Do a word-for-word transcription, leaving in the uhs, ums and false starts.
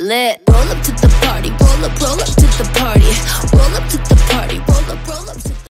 lit. Roll up to the party, roll up, roll up to the party. Roll up to the party, roll up, roll up to